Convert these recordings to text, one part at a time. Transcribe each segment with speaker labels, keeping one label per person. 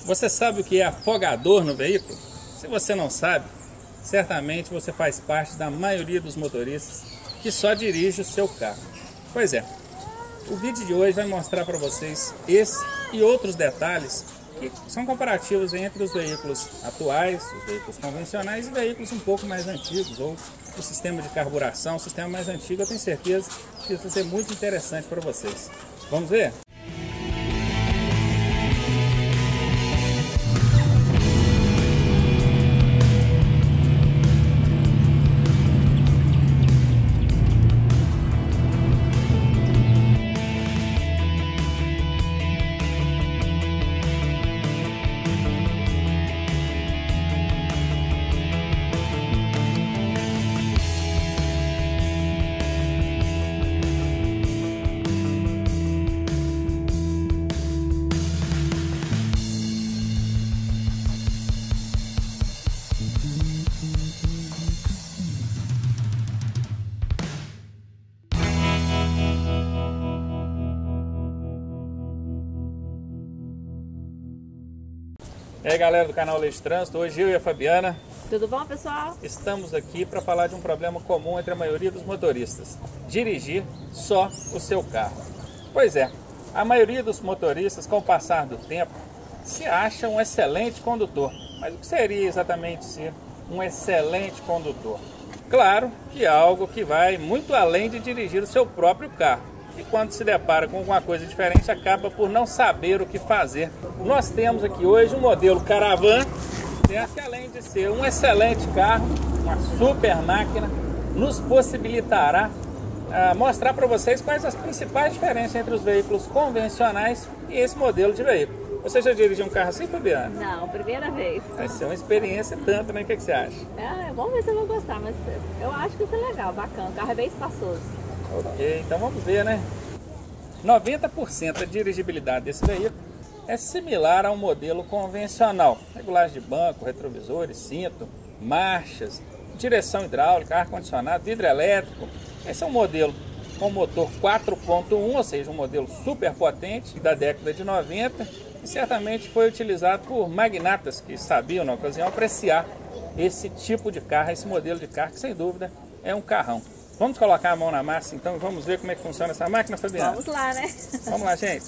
Speaker 1: Você sabe o que é afogador no veículo? Se você não sabe, certamente você faz parte da maioria dos motoristas que só dirige o seu carro. Pois é, o vídeo de hoje vai mostrar para vocês esse e outros detalhes que são comparativos entre os veículos atuais, os veículos convencionais e veículos um pouco mais antigos, ou o sistema de carburação, o sistema mais antigo. Eu tenho certeza que isso vai ser muito interessante para vocês. Vamos ver? E aí galera do canal Lei de Trânsito, hoje eu e a Fabiana.
Speaker 2: Tudo bom, pessoal?
Speaker 1: Estamos aqui para falar de um problema comum entre a maioria dos motoristas: dirigir só o seu carro. Pois é, a maioria dos motoristas, com o passar do tempo, se acha um excelente condutor. Mas o que seria exatamente ser um excelente condutor? Claro que é algo que vai muito além de dirigir o seu próprio carro. E quando se depara com alguma coisa diferente, acaba por não saber o que fazer. Nós temos aqui hoje um modelo Caravan, que além de ser um excelente carro, uma super máquina, nos possibilitará mostrar para vocês quais as principais diferenças entre os veículos convencionais e esse modelo de veículo. Você já dirigiu um carro assim, Fabiana?
Speaker 2: Não, primeira vez.
Speaker 1: Vai ser uma experiência tanto, né? O que você acha?
Speaker 2: Vamos ver se eu vou gostar, mas eu acho que isso é legal, bacana. O carro é bem espaçoso.
Speaker 1: Ok, então vamos ver, né? 90% da dirigibilidade desse veículo é similar a um modelo convencional. Regulagem de banco, retrovisores, cinto, marchas, direção hidráulica, ar-condicionado, vidro elétrico. Esse é um modelo com motor 4.1, ou seja, um modelo super potente da década de 90, e certamente foi utilizado por magnatas que sabiam na ocasião apreciar esse tipo de carro, esse modelo de carro, que sem dúvida é um carrão. Vamos colocar a mão na massa então e vamos ver como é que funciona essa máquina, Fabiana?
Speaker 2: Vamos lá, né?
Speaker 1: Vamos lá, gente.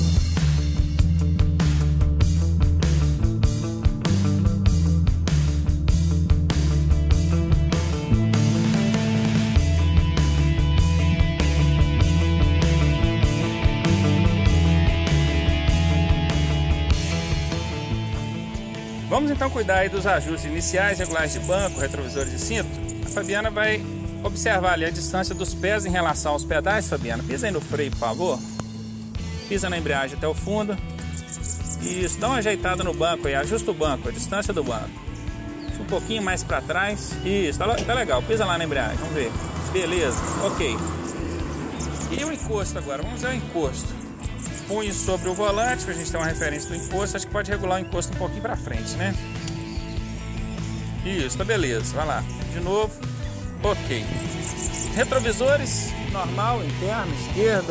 Speaker 1: Vamos então cuidar aí dos ajustes iniciais, regulagens de banco, retrovisores de cinto. A Fabiana vai observar ali a distância dos pés em relação aos pedais, Fabiana. Pisa aí no freio, por favor. Pisa na embreagem até o fundo. Isso, dá uma ajeitada no banco aí, ajusta o banco, a distância do banco. Um pouquinho mais para trás. Isso, tá legal. Pisa lá na embreagem, vamos ver. Beleza, ok. E o encosto agora, vamos ver o encosto. Punho sobre o volante, para a gente ter uma referência do encosto. Acho que pode regular o encosto um pouquinho para frente, né? Isso, tá beleza, vai lá. De novo. Ok. Retrovisores, normal, interno, esquerdo.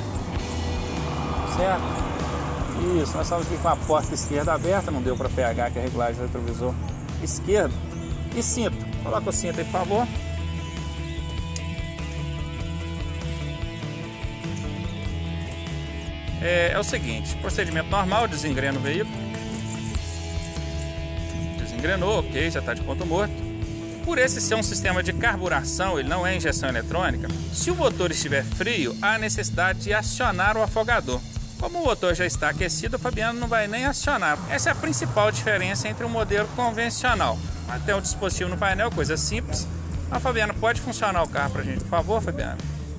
Speaker 1: Certo? Isso, nós estamos aqui com a porta esquerda aberta, não deu para pegar aqui a regulagem do retrovisor esquerdo. E cinto, coloca o cinto aí, por favor. É o seguinte, procedimento normal, desengrena o veículo. Desengrenou, ok, já está de ponto morto. Por esse ser um sistema de carburação, ele não é injeção eletrônica, se o motor estiver frio, há necessidade de acionar o afogador. Como o motor já está aquecido, o Fabiano não vai nem acionar. Essa é a principal diferença entre um modelo convencional. Até o dispositivo no painel, coisa simples. A Fabiana, pode funcionar o carro para a gente, por favor, Fabiana?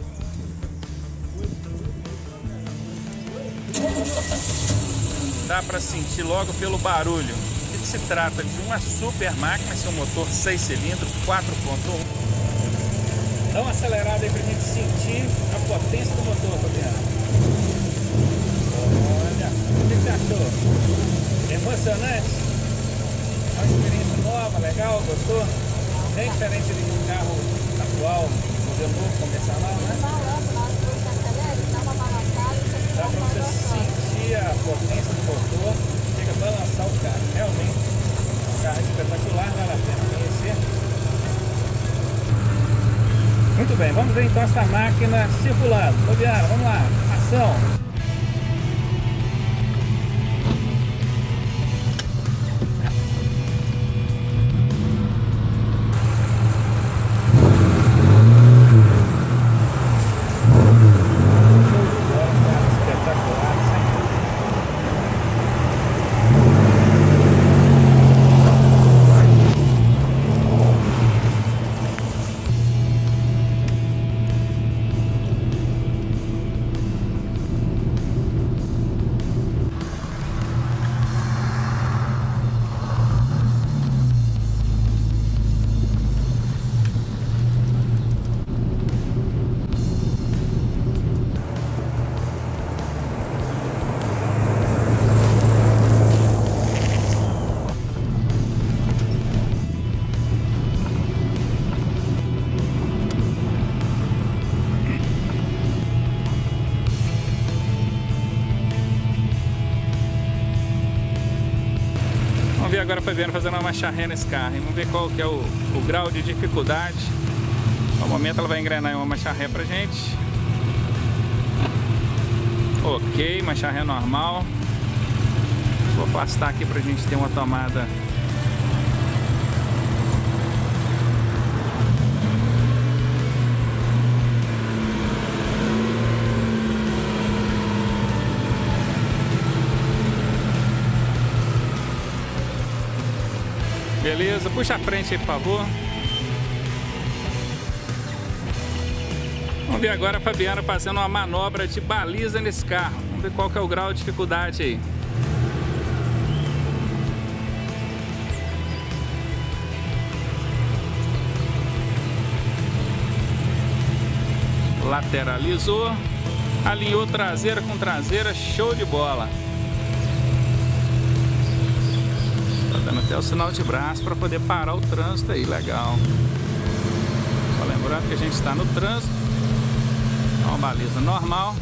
Speaker 1: Dá para sentir logo pelo barulho que se trata de uma super máquina, seu motor 6 cilindros, 4.1. Dá uma acelerada aí pra gente sentir a potência do motor, Fabiana. Olha, o que você achou? É emocionante? É uma experiência nova, legal, gostou? Bem diferente de um carro atual, modelo novo, convencional, né? Dá pra você sentir a potência do motor. Chega balançar o carro. Realmente, um carro espetacular, vale a pena conhecer. Muito bem, vamos ver então essa máquina circulando. Fabiano, vamos lá, ação! Vamos ver agora a Fabiana fazendo uma marcha ré nesse carro. Vamos ver qual que é o grau de dificuldade. No momento ela vai engrenar em uma marcha ré pra gente. Ok, marcha ré normal. Vou afastar aqui pra gente ter uma tomada. Beleza, puxa a frente aí, por favor. Vamos ver agora a Fabiana fazendo uma manobra de baliza nesse carro. Vamos ver qual que é o grau de dificuldade aí. Lateralizou, alinhou traseira com traseira, show de bola. Dando até o sinal de braço para poder parar o trânsito aí, legal. Só lembrando que a gente está no trânsito, é uma baliza normal.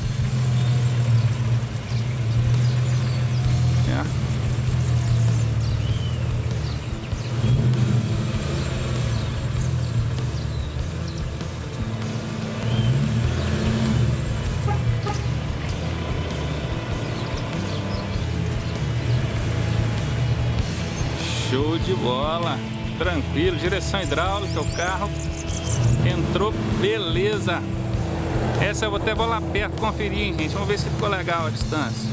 Speaker 1: Show de bola, tranquilo, direção hidráulica, o carro entrou, beleza. Essa eu vou lá perto conferir, hein, gente, vamos ver se ficou legal a distância.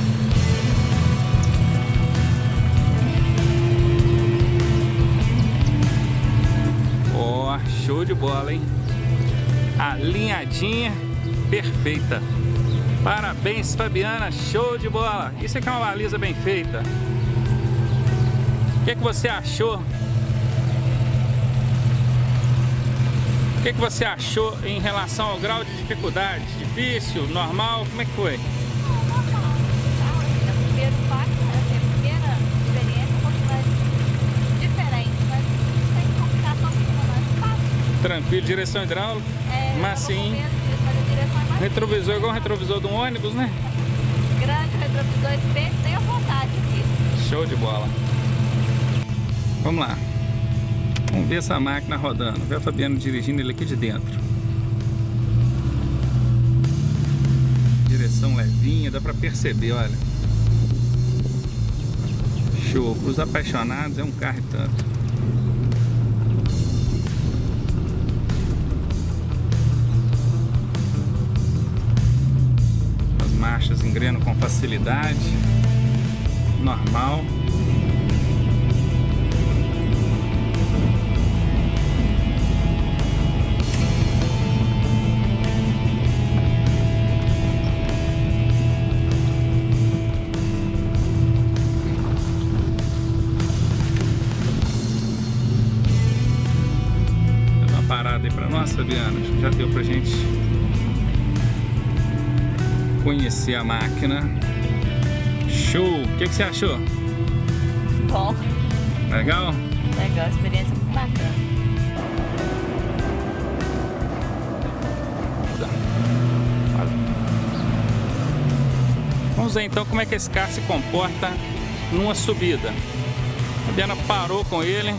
Speaker 1: Ó, show de bola, hein, alinhadinha, perfeita. Parabéns, Fabiana, show de bola. Isso aqui é uma baliza bem feita. O que você achou? O que você achou em relação ao grau de dificuldade? Difícil? Normal? Como é que foi?
Speaker 2: Normal. É o primeiro impacto, né? É a primeira experiência, um pouco mais diferente, mas sem complicação nenhuma, mais fácil.
Speaker 1: Tranquilo, direção hidráulica? Mas sim. Retrovisor igual o retrovisor de um ônibus, né?
Speaker 2: Grande retrovisor, espelho, tem a vontade aqui.
Speaker 1: Show de bola. Vamos lá. Vamos ver essa máquina rodando. Ver a Fabiana dirigindo ele aqui de dentro. Direção levinha, dá pra perceber, olha. Show. Para os apaixonados é um carro e tanto. As marchas engrenam com facilidade. Normal. Parada aí pra nós, Fabiana. Acho que já deu pra gente conhecer a máquina. Show! O que você achou?
Speaker 2: Bom.
Speaker 1: Legal?
Speaker 2: Legal, experiência muito bacana.
Speaker 1: Vamos ver então como é que esse carro se comporta numa subida. A Fabiana parou com ele.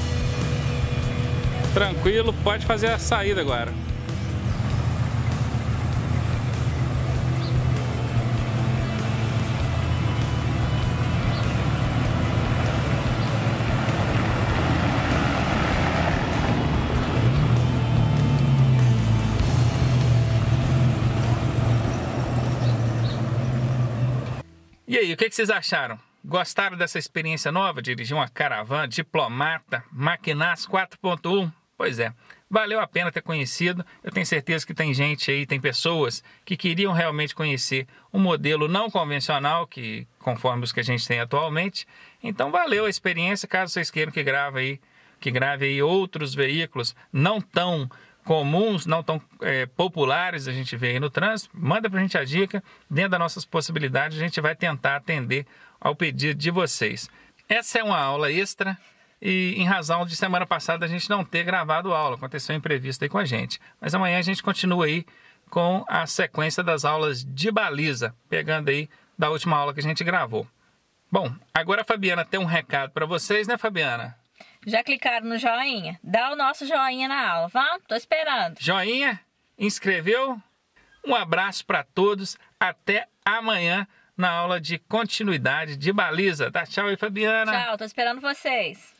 Speaker 1: Tranquilo, pode fazer a saída agora. E aí, o que vocês acharam? Gostaram dessa experiência nova? Dirigir uma caravana, Diplomata, Maquinas 4.1? Pois é, valeu a pena ter conhecido. Eu tenho certeza que tem gente aí, tem pessoas que queriam realmente conhecer um modelo não convencional, que conforme os que a gente tem atualmente. Então valeu a experiência. Caso vocês queiram que grave aí outros veículos não tão comuns, não tão populares, a gente vê aí no trânsito, manda pra gente a dica. Dentro das nossas possibilidades, a gente vai tentar atender ao pedido de vocês. Essa é uma aula extra e em razão de semana passada a gente não ter gravado aula, aconteceu um imprevisto aí com a gente. Mas amanhã a gente continua aí com a sequência das aulas de baliza, pegando aí da última aula que a gente gravou. Bom, agora a Fabiana tem um recado para vocês, né, Fabiana?
Speaker 2: Já clicaram no joinha? Dá o nosso joinha na aula, vamos? Tô esperando.
Speaker 1: Joinha? Inscreveu? Um abraço para todos. Até amanhã na aula de continuidade de baliza. Tá? Tchau aí, Fabiana.
Speaker 2: Tchau, tô esperando vocês.